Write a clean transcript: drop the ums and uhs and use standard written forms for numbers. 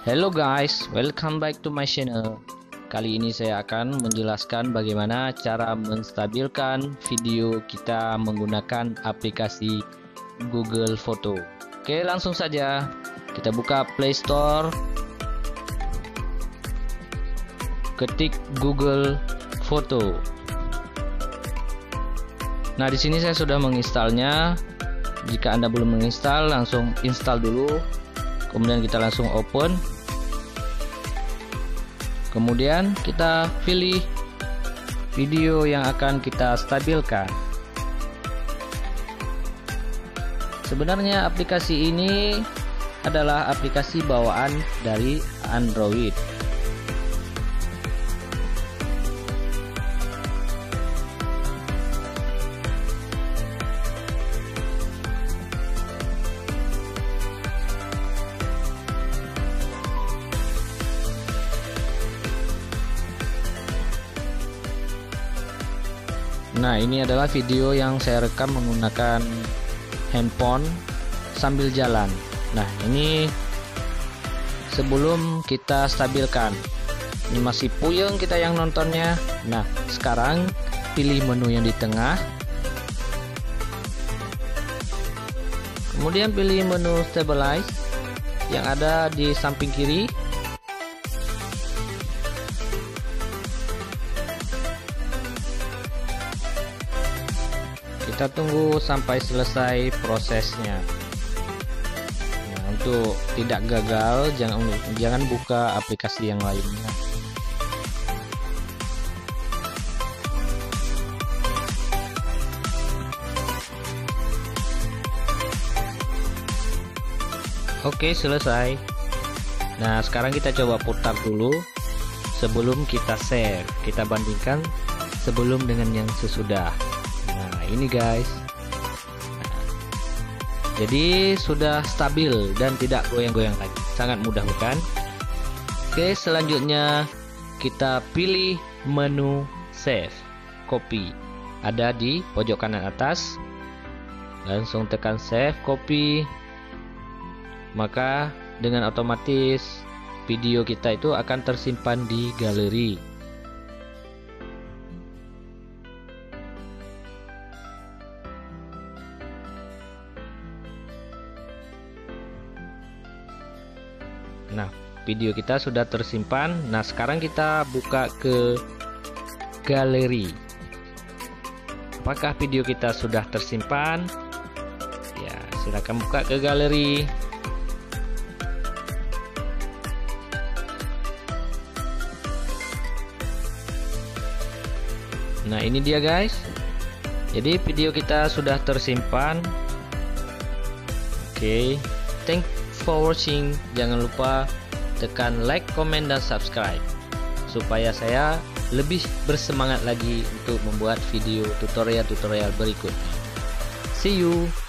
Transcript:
Hello guys, welcome back to my channel. Kali ini saya akan menjelaskan bagaimana cara menstabilkan video kita menggunakan aplikasi Google Foto. Oke, langsung saja kita buka Play Store, ketik Google Foto. Nah, di sini saya sudah menginstalnya. Jika Anda belum menginstal, langsung install dulu. Kemudian kita langsung open. Kemudian kita pilih video yang akan kita stabilkan. Sebenarnya aplikasi ini adalah aplikasi bawaan dari Android. Nah, ini adalah video yang saya rekam menggunakan handphone sambil jalan. Nah, ini sebelum kita stabilkan. Ini masih puyeng kita yang nontonnya. Nah, sekarang pilih menu yang di tengah. Kemudian pilih menu stabilize yang ada di samping kiri. Kita tunggu sampai selesai prosesnya. Nah, untuk tidak gagal, jangan buka aplikasi yang lainnya. Oke, selesai. Nah, sekarang kita coba putar dulu sebelum kita save. Kita bandingkan sebelum dengan yang sesudah. Ini guys, jadi sudah stabil dan tidak goyang-goyang lagi. Sangat mudah bukan? Oke, selanjutnya kita pilih menu save, copy, ada di pojok kanan atas. Langsung tekan save, copy. Maka dengan otomatis video kita itu akan tersimpan di galeri. Nah, video kita sudah tersimpan. Nah, sekarang kita buka ke galeri. Apakah video kita sudah tersimpan? Ya, silakan buka ke galeri. Nah, ini dia guys. Jadi video kita sudah tersimpan. Oke, thank for watching. Jangan lupa tekan like, comment, dan subscribe supaya saya lebih bersemangat lagi untuk membuat video tutorial berikutnya. See you.